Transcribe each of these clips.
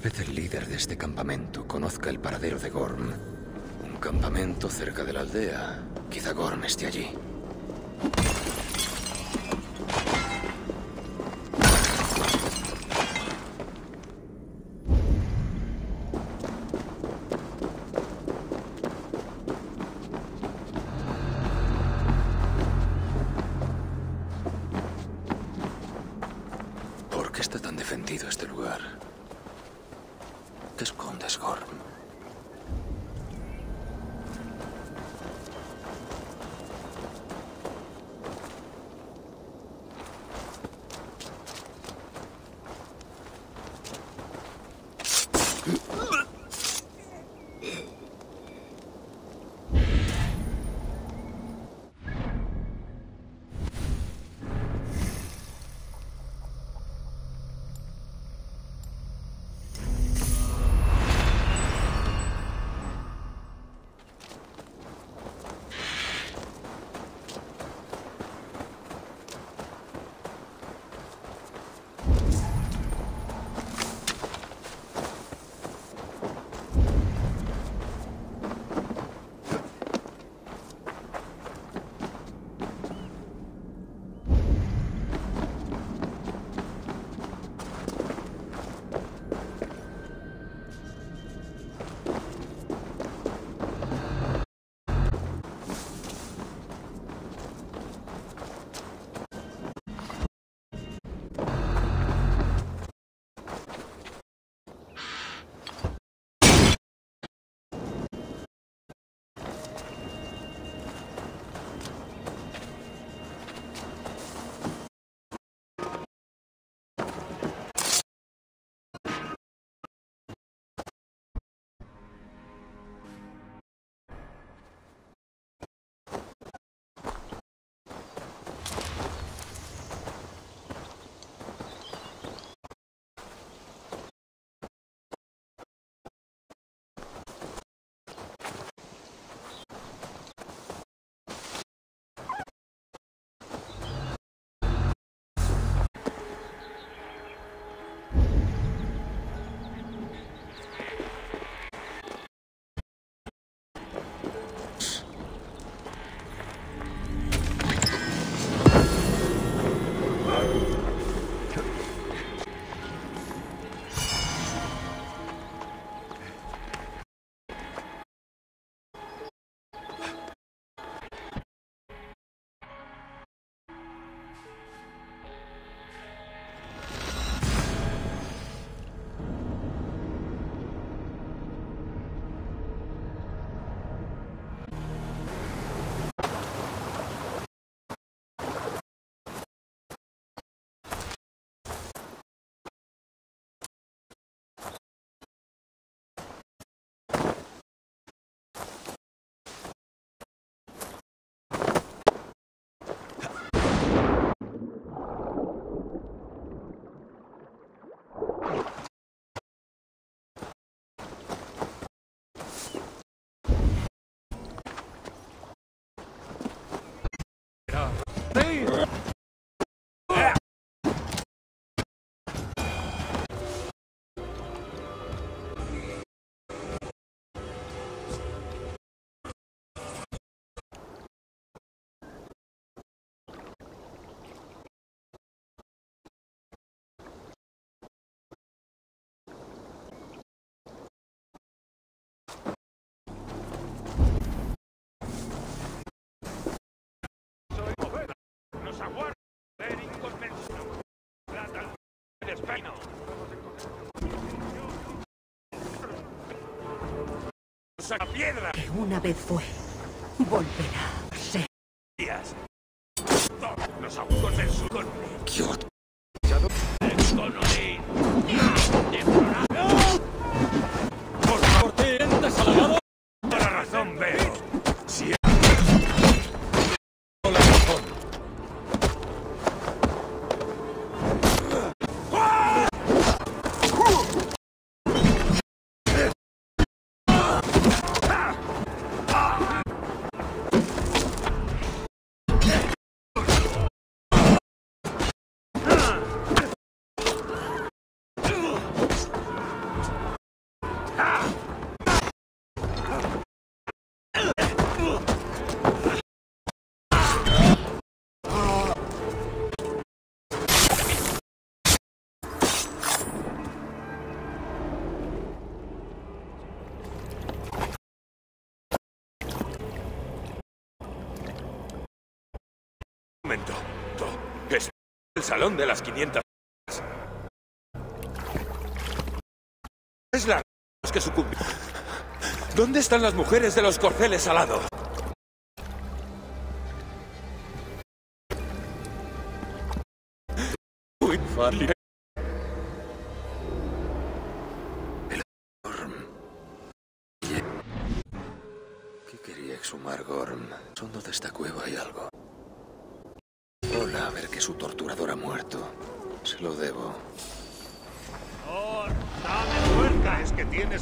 vez el líder de este campamento conozca el paradero de Gorm. Un campamento cerca de la aldea. Quizá Gorm esté allí. ¿Por qué está tan defendido este lugar? ¿Qué escondes, Gorm? ¡Saca piedra! Que una vez fue, volverá a ser. Los agudos del sur. Kiot. Por favor, te entras halagado. Por la razón veo. Si la razón. momento. Es el salón de las 500. Es la que sucumbió. ¿Dónde están las mujeres de los corceles alados? Muy fácil. ¿Qué quería exhumar Gorm? Hondo de esta cueva hay algo. Hola, a ver que su torturador ha muerto. Se lo debo. ¡Oh, dame fuerza! Es que tienes...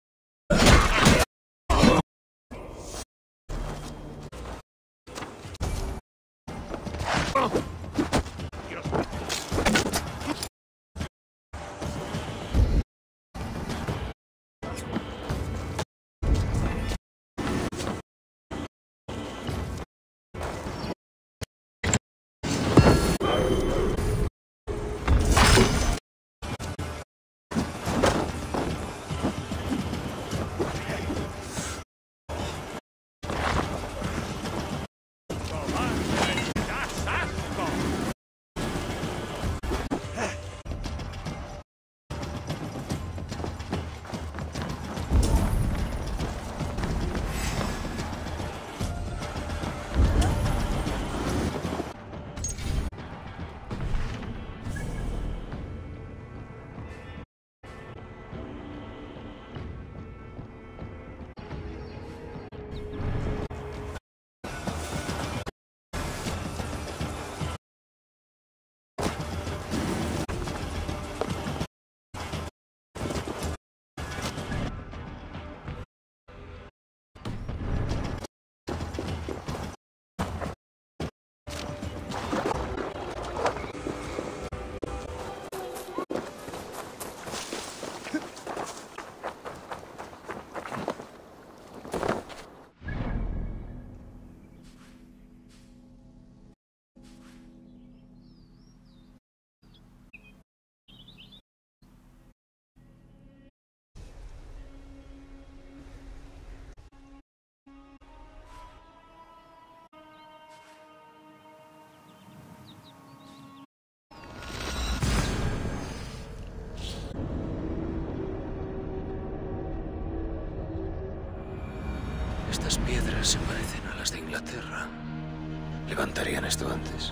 Estas piedras se parecen a las de Inglaterra. ¿Levantarían esto antes?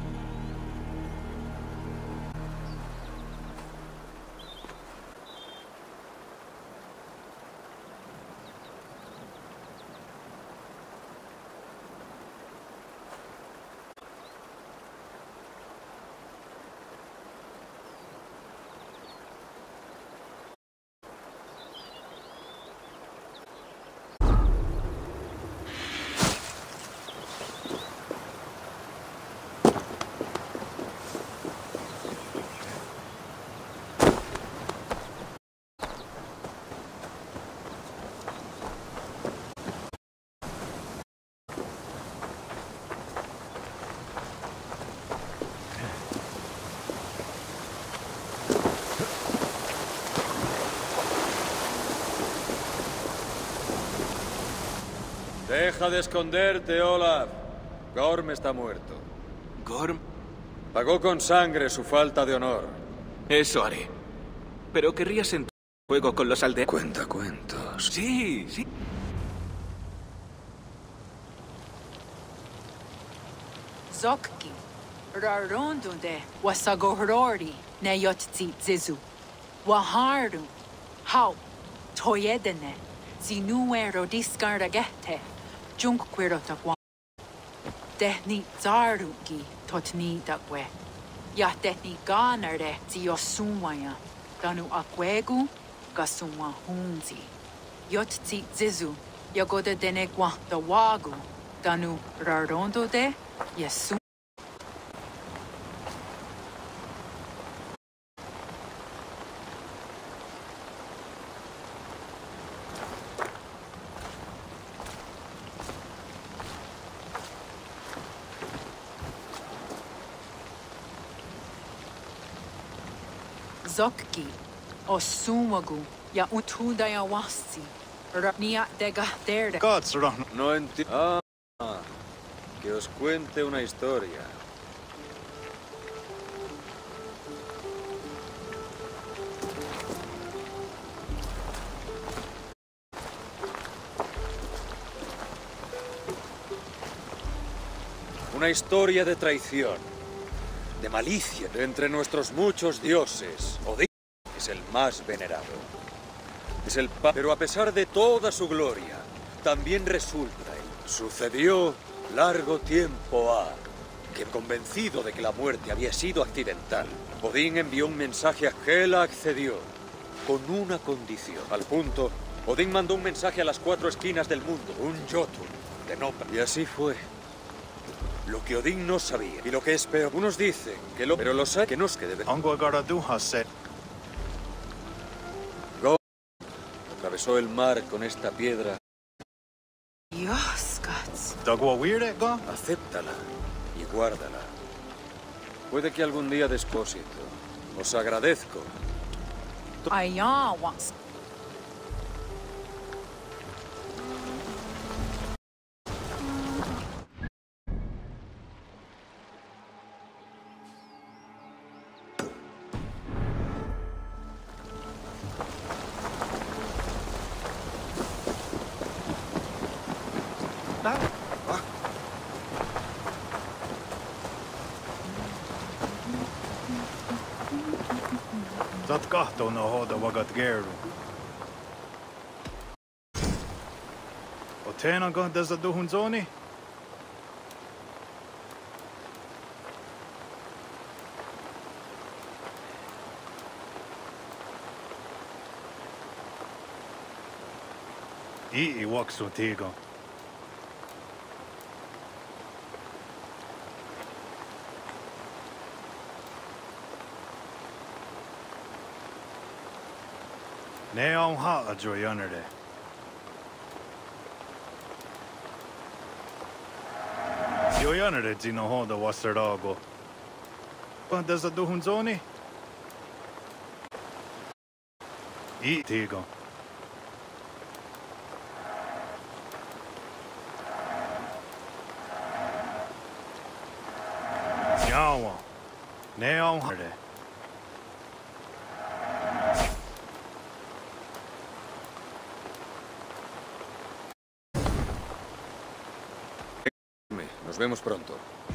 Deja de esconderte, Olaf. Gorm está muerto. ¿Gorm? Pagó con sangre su falta de honor. Eso haré. Pero querría sentar fuego con los aldeanos. Cuenta cuentos. Sí, sí. Zokki. Rarondunde. Wasagohrori. Neyotzi zizu. Waharu. Hau. Toyedene. Zinuero discaragete. Junkquirotagwa. Tehni zarugi. Totni dakwe. Ya tehni ganare ziosumwaya. Danu akwegu. Gasumwa hunzi. Yotzi zizu. Yagoda denegwa da wagu. Danu rarondo de. Yesu. Zokki, Osumagu, ya utuda ya wasi, Nia dega derde. No entiendo. Ah, que os cuente una historia. Una historia de traición, de malicia. De entre nuestros muchos dioses, Odín es el más venerado. Es el pero a pesar de toda su gloria, también resulta él. Sucedió largo tiempo ha que, convencido de que la muerte había sido accidental, Odín envió un mensaje a Hela, accedió, con una condición. Al punto, Odín mandó un mensaje a las 4 esquinas del mundo, un Jotun de Nopal. Y así fue. Lo que Odín no sabía, y lo que es peor, unos dicen que lo... Pero los hay que nos que deben... Atravesó el mar con esta piedra. Dios, Guts. Acéptala y guárdala. Puede que algún día despósito. Os agradezco. Allá was. Zat kahtona hoda vagat geru. O tena gant desa duhun zoni? I waksu tiga. Ne on hala joy under det. Joy under det zino hoda wasardago. Gant desa duhun zoni? I tiga. Jawa. Ne on hala det. Nos vemos pronto.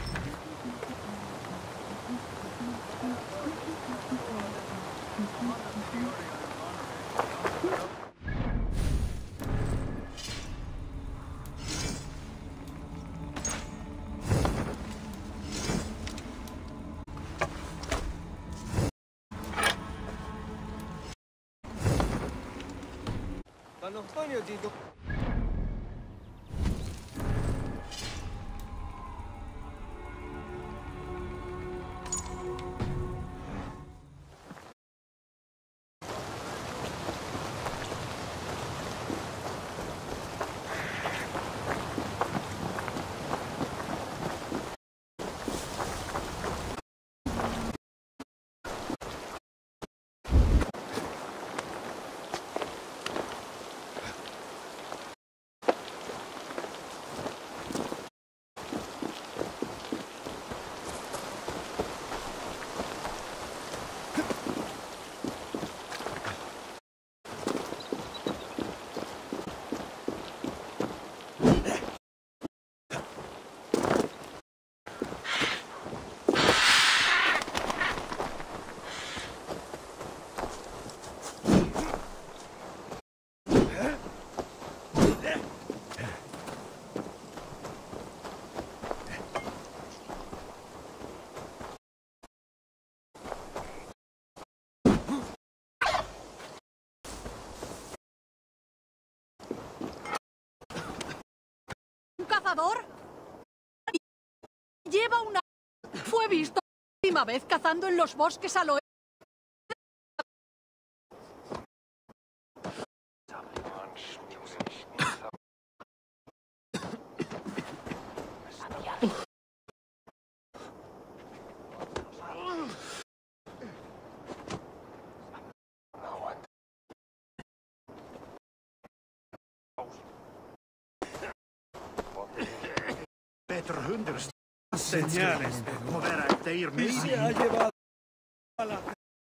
Lleva una... Fue visto la última vez cazando en los bosques al oeste. Señales de poder Altair Se ha llevado a la...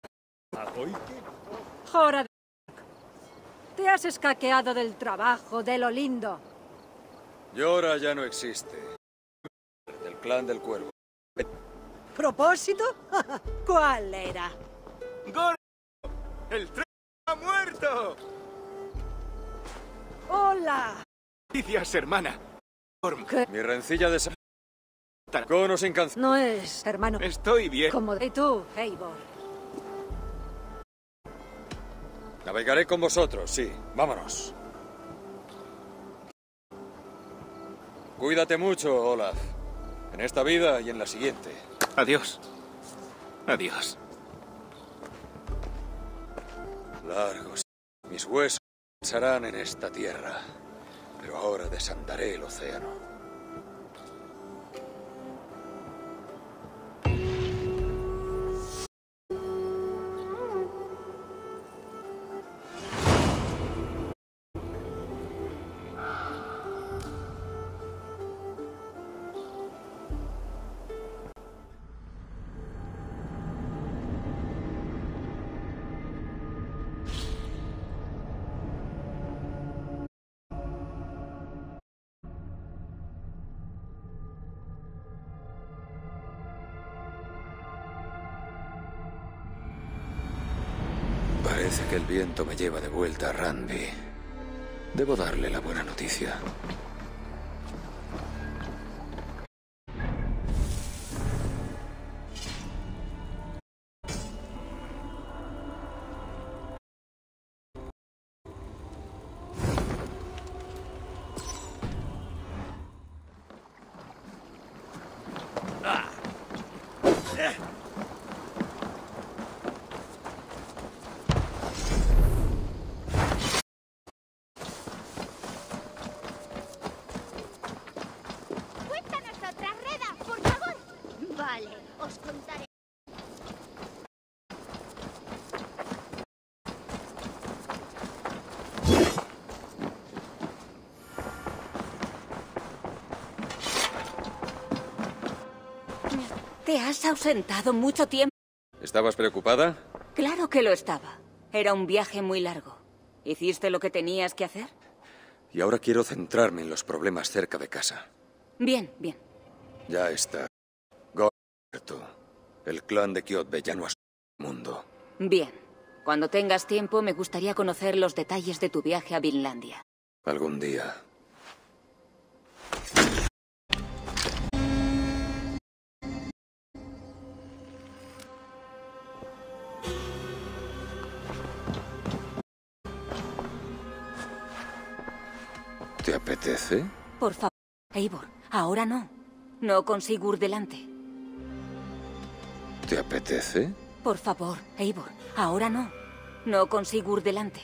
Jora de... Te has escaqueado del trabajo, de lo lindo. Yora ya no existe. Del clan del Cuervo. ¿Propósito? ¿Cuál era? ¡Gor! ¡El tren ha muerto! ¡Hola! Gracias, hermana. Gorm, Mi rencilla de... Con o sin canción. No es, hermano. estoy bien. Como de tú, Eivor. Navegaré con vosotros, sí. Vámonos. Cuídate mucho, Olaf. En esta vida y en la siguiente. Adiós. Adiós. Largos. Mis huesos descansarán en esta tierra. Pero ahora desandaré el océano. Parece que el viento me lleva de vuelta a Randvi. Debo darle la buena noticia. Cuéntanos otra, Reda, por favor. Vale, os contaré. Te has ausentado mucho tiempo. ¿Estabas preocupada? Claro que lo estaba. Era un viaje muy largo. ¿Hiciste lo que tenías que hacer? Y ahora quiero centrarme en los problemas cerca de casa. Bien, bien. Ya está. Gorto. El clan de Kjotve ya no ha el mundo. Bien. Cuando tengas tiempo, me gustaría conocer los detalles de tu viaje a Vinlandia. Algún día. ¿Te apetece? Por favor, Eivor, ahora no. No con Sigurd delante. ¿Te apetece? Por favor, Eivor, ahora no. No con Sigurd delante.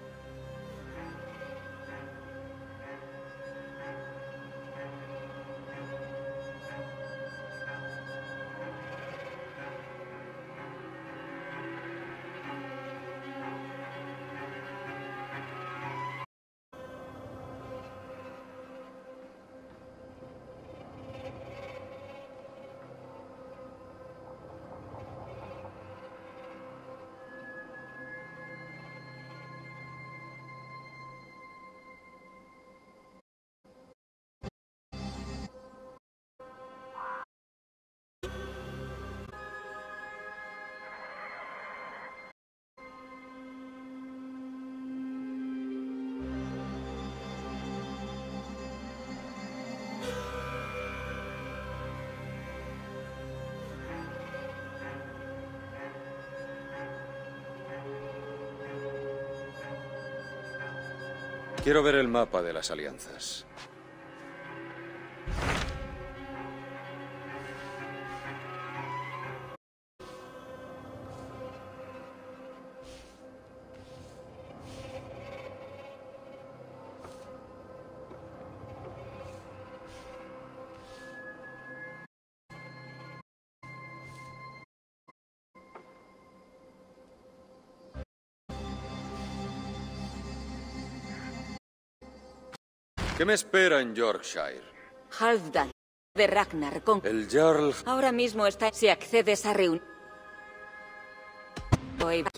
Quiero ver el mapa de las alianzas. ¿Qué me espera en Yorkshire? Halfdan, de Ragnar, con... El Jarl... Ahora mismo está... Si accedes a reunir...